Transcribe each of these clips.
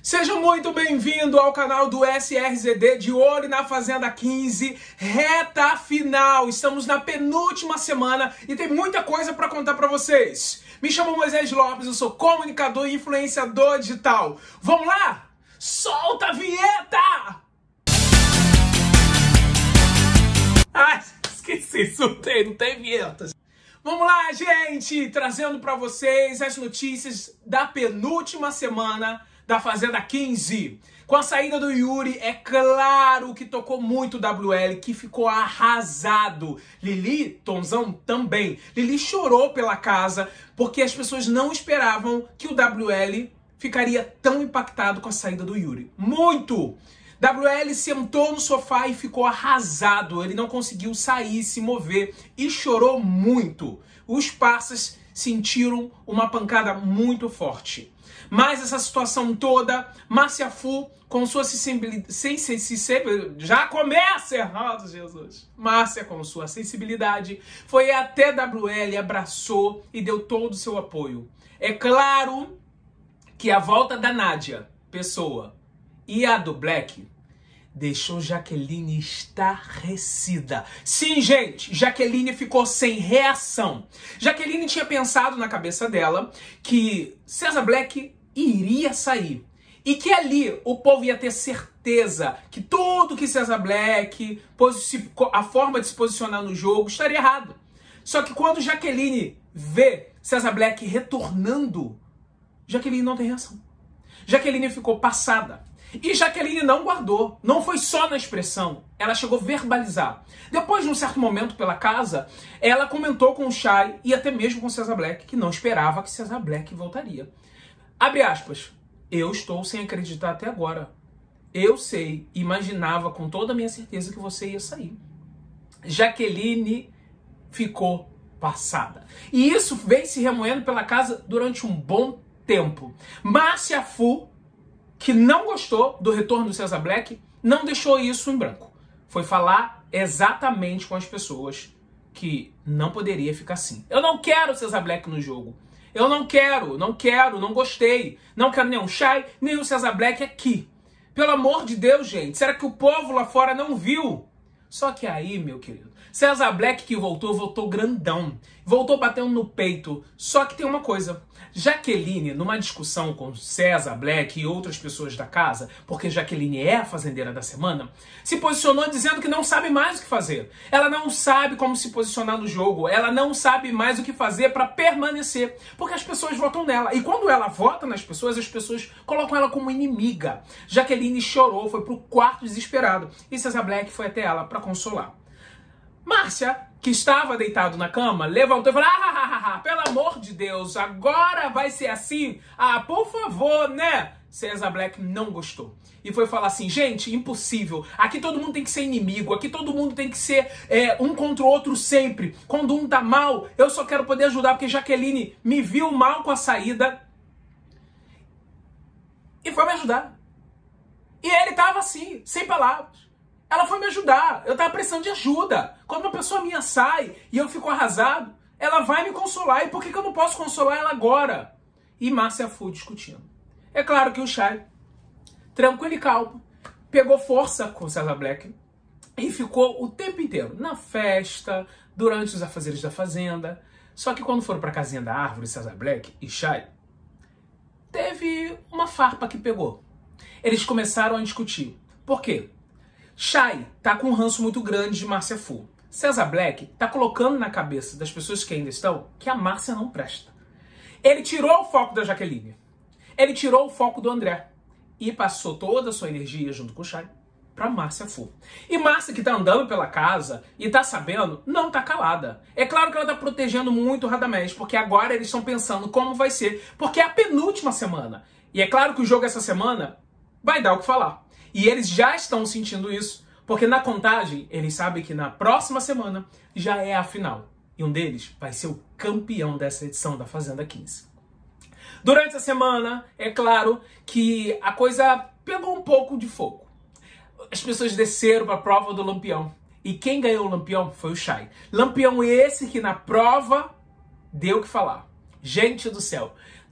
Seja muito bem-vindo ao canal do SRZD, de olho na Fazenda 15, reta final. Estamos na penúltima semana e tem muita coisa para contar para vocês. Me chamo Moisés Lopes, eu sou comunicador e influenciador digital. Vamos lá? Solta a vinheta! Ai, esqueci, não tem vinhetas. Vamos lá, gente! Trazendo para vocês as notícias da penúltima semana da Fazenda 15. Com a saída do Yuri, é claro que tocou muito o WL, que ficou arrasado. Lili, Tonzão também. Lili chorou pela casa, porque as pessoas não esperavam que o WL ficaria tão impactado com a saída do Yuri. Muito! WL sentou no sofá e ficou arrasado. Ele não conseguiu sair, se mover e chorou muito. Os parças sentiram uma pancada muito forte. Mas essa situação toda, Márcia Fu, com sua já começa errado, Jesus. Márcia, com sua sensibilidade, foi até WL, abraçou e deu todo o seu apoio. É claro que a volta da Nádia, Pessoa, e a do Black deixou Jaqueline estarrecida. Sim, gente, Jaqueline ficou sem reação. Jaqueline tinha pensado na cabeça dela que César Black iria sair. E que ali o povo ia ter certeza que tudo que César Black, a forma de se posicionar no jogo, estaria errado. Só que quando Jaqueline vê César Black retornando, Jaqueline não tem reação. Jaqueline ficou passada. E Jaqueline não guardou, não foi só na expressão, ela chegou a verbalizar. Depois de um certo momento pela casa, ela comentou com o Chay e até mesmo com o César Black que não esperava que César Black voltaria. Abre aspas, eu estou sem acreditar até agora. Eu sei, imaginava com toda a minha certeza que você ia sair. Jaqueline ficou passada. E isso vem se remoendo pela casa durante um bom tempo. Márcia Fu, que não gostou do retorno do César Black, não deixou isso em branco. Foi falar exatamente com as pessoas que não poderia ficar assim. Eu não quero o César Black no jogo. Eu não quero, não gostei. Não quero nem o Chay, nem o César Black aqui. Pelo amor de Deus, gente, será que o povo lá fora não viu? Só que aí, meu querido, César Black que voltou grandão. Voltou batendo no peito. Só que tem uma coisa. Jaqueline, numa discussão com César Black e outras pessoas da casa, porque Jaqueline é a fazendeira da semana, se posicionou dizendo que não sabe mais o que fazer. Ela não sabe como se posicionar no jogo. Ela não sabe mais o que fazer para permanecer. Porque as pessoas votam nela. E quando ela vota nas pessoas, as pessoas colocam ela como inimiga. Jaqueline chorou, foi pro quarto desesperado. E César Black foi até ela para consolar. Márcia, que estava deitado na cama, levantou e falou, pelo amor de Deus, agora vai ser assim? Ah, por favor, né? César Black não gostou. E foi falar assim, gente, impossível. Aqui todo mundo tem que ser inimigo, aqui todo mundo tem que ser um contra o outro sempre. Quando um tá mal, eu só quero poder ajudar, porque Jaqueline me viu mal com a saída e foi me ajudar. E ele tava assim, sem palavras. Ela foi me ajudar, eu tava precisando de ajuda. Quando uma pessoa minha sai e eu fico arrasado, ela vai me consolar. E por que eu não posso consolar ela agora? E Márcia Fu discutindo. É claro que o Chay, tranquilo e calmo, pegou força com o César Black e ficou o tempo inteiro na festa, durante os afazeres da fazenda. Só que quando foram pra casinha da árvore, César Black e Chay, teve uma farpa que pegou. Eles começaram a discutir. Por quê? Chay tá com um ranço muito grande de Márcia Fu. César Black tá colocando na cabeça das pessoas que ainda estão que a Márcia não presta. Ele tirou o foco da Jaqueline. Ele tirou o foco do André. E passou toda a sua energia junto com o Chay pra Márcia Fu. E Márcia, que tá andando pela casa e tá sabendo, não tá calada. É claro que ela tá protegendo muito o Radamés, porque agora eles estão pensando como vai ser. Porque é a penúltima semana. E é claro que o jogo essa semana vai dar o que falar. E eles já estão sentindo isso, porque na contagem, eles sabem que na próxima semana já é a final. E um deles vai ser o campeão dessa edição da Fazenda 15. Durante a semana, é claro que a coisa pegou um pouco de fogo. As pessoas desceram para a prova do Lampião. E quem ganhou o Lampião foi o Chay. Lampião esse que na prova deu o que falar. Gente do céu.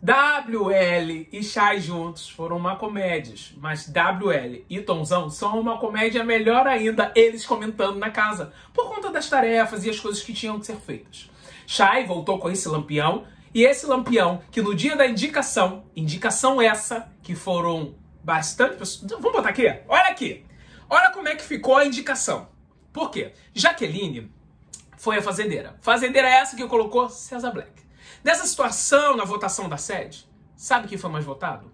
WL e Chay juntos foram uma comédia, mas WL e Tonzão são uma comédia melhor ainda, eles comentando na casa, por conta das tarefas e as coisas que tinham que ser feitas. Chay voltou com esse lampião, e esse lampião que no dia da indicação essa, que foram bastante pessoas... Vamos botar aqui? Olha aqui. Olha como é que ficou a indicação. Por quê? Jaqueline foi a fazendeira. Fazendeira é essa que colocou César Black. Nessa situação, na votação da sede, sabe quem foi mais votado?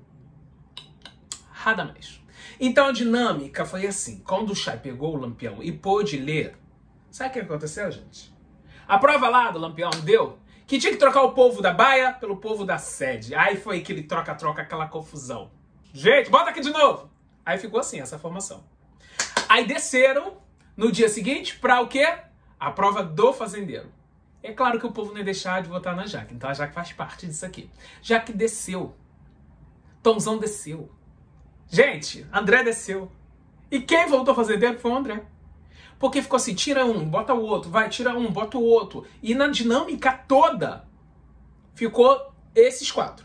Radamés. Então a dinâmica foi assim. Quando o Chay pegou o lampião e pôde ler, sabe o que aconteceu, gente? A prova lá do lampião deu que tinha que trocar o povo da baia pelo povo da sede. Aí foi aquele troca-troca, aquela confusão. Gente, bota aqui de novo. Aí ficou assim, essa formação. Aí desceram no dia seguinte para o quê? A prova do fazendeiro. É claro que o povo não ia deixar de votar na Jaque. Então a Jaque faz parte disso aqui. Jaque desceu. Tonzão desceu. Gente, André desceu. E quem voltou fazendeiro foi o André. Porque ficou assim, tira um, bota o outro, vai, tira um, bota o outro. E na dinâmica toda, ficou esses 4.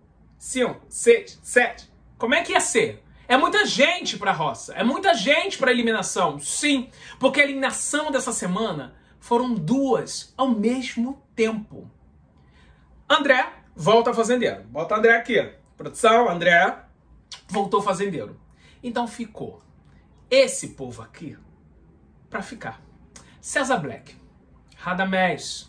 5, 6, 7. Como é que ia ser? É muita gente pra roça, é muita gente pra eliminação. Sim, porque a eliminação dessa semana foram 2 ao mesmo tempo. André volta fazendeiro. Bota André aqui. Produção, André voltou fazendeiro. Então ficou esse povo aqui pra ficar. César Black, Radamés,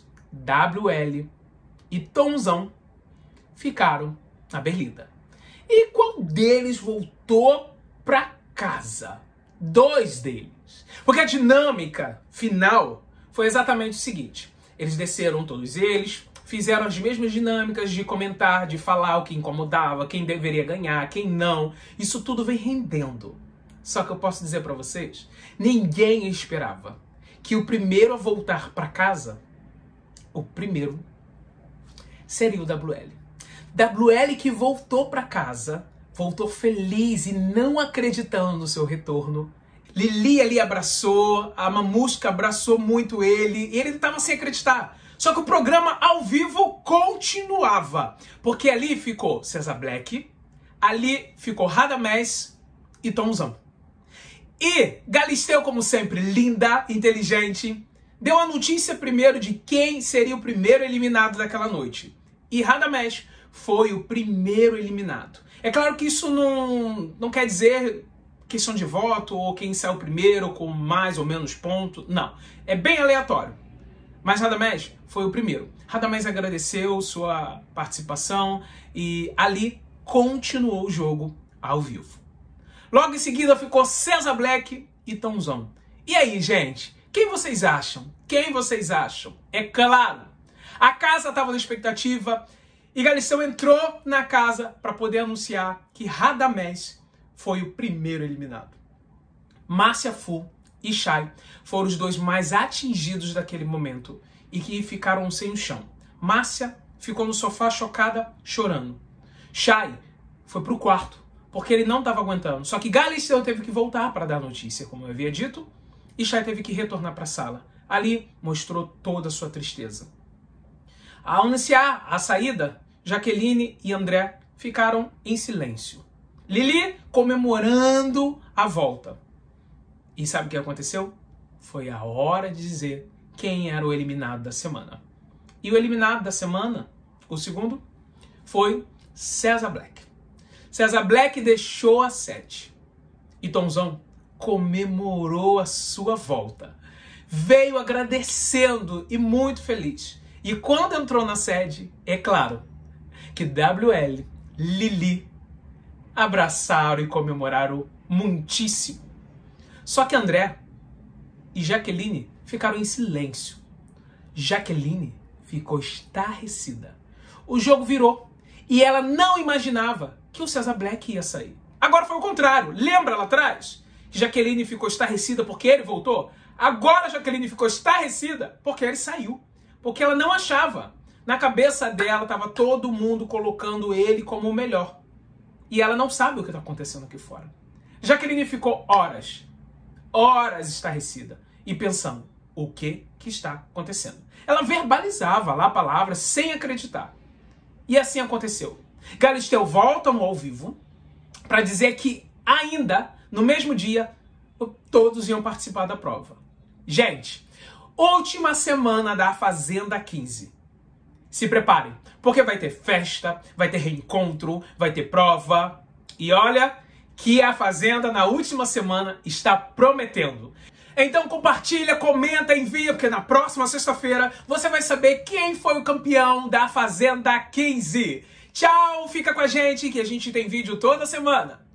WL e Tonzão ficaram na berlida. E qual deles voltou pra casa? 2 deles. Porque a dinâmica final foi exatamente o seguinte. Eles desceram, todos eles, fizeram as mesmas dinâmicas de comentar, de falar o que incomodava, quem deveria ganhar, quem não. Isso tudo vem rendendo. Só que eu posso dizer pra vocês, ninguém esperava que o primeiro a voltar pra casa, o primeiro, seria o WL. WL que voltou pra casa, voltou feliz e não acreditando no seu retorno. Lili ali abraçou, a Mamusca abraçou muito ele, e ele estava sem acreditar. Só que o programa ao vivo continuava, porque ali ficou César Black, ali ficou Radamés e Tonzão. E Galisteu, como sempre, linda, inteligente, deu a notícia primeiro de quem seria o primeiro eliminado daquela noite. E Radamés foi o primeiro eliminado. É claro que isso não quer dizer questão de voto ou quem saiu primeiro com mais ou menos ponto. Não. É bem aleatório. Mas Radamés foi o primeiro. Radamés agradeceu sua participação e ali continuou o jogo ao vivo. Logo em seguida ficou César Black e Tonzão. E aí, gente? Quem vocês acham? Quem vocês acham? É claro, a casa estava na expectativa e Galisteu entrou na casa para poder anunciar que Radamés foi o primeiro eliminado. Márcia Fu e Chay foram os 2 mais atingidos daquele momento e que ficaram sem o chão. Márcia ficou no sofá chocada, chorando. Chay foi pro quarto, porque ele não estava aguentando. Só que Galisteu teve que voltar para dar notícia, como eu havia dito, e Chay teve que retornar para a sala. Ali mostrou toda a sua tristeza. Ao anunciar a saída, Jaqueline e André ficaram em silêncio. Lili comemorando a volta. E sabe o que aconteceu? Foi a hora de dizer quem era o eliminado da semana. E o eliminado da semana, o segundo, foi César Black. César Black deixou a sede. E Tonzão comemorou a sua volta. Veio agradecendo e muito feliz. E quando entrou na sede, é claro que WL, Lili, abraçaram e comemoraram muitíssimo. Só que André e Jaqueline ficaram em silêncio. Jaqueline ficou estarrecida. O jogo virou e ela não imaginava que o César Black ia sair. Agora foi o contrário. Lembra lá atrás? Que Jaqueline ficou estarrecida porque ele voltou? Agora Jaqueline ficou estarrecida porque ele saiu. Porque ela não achava. Na cabeça dela estava todo mundo colocando ele como o melhor. E ela não sabe o que está acontecendo aqui fora. Jaqueline ficou horas estarrecida e pensando, o que está acontecendo? Ela verbalizava lá palavras sem acreditar. E assim aconteceu. Galisteu voltam ao vivo para dizer que ainda, no mesmo dia, todos iam participar da prova. Gente, última semana da Fazenda 15. Se preparem, porque vai ter festa, vai ter reencontro, vai ter prova. E olha que a Fazenda na última semana está prometendo. Então compartilha, comenta, envia, porque na próxima sexta-feira você vai saber quem foi o campeão da Fazenda 15. Tchau, fica com a gente que a gente tem vídeo toda semana.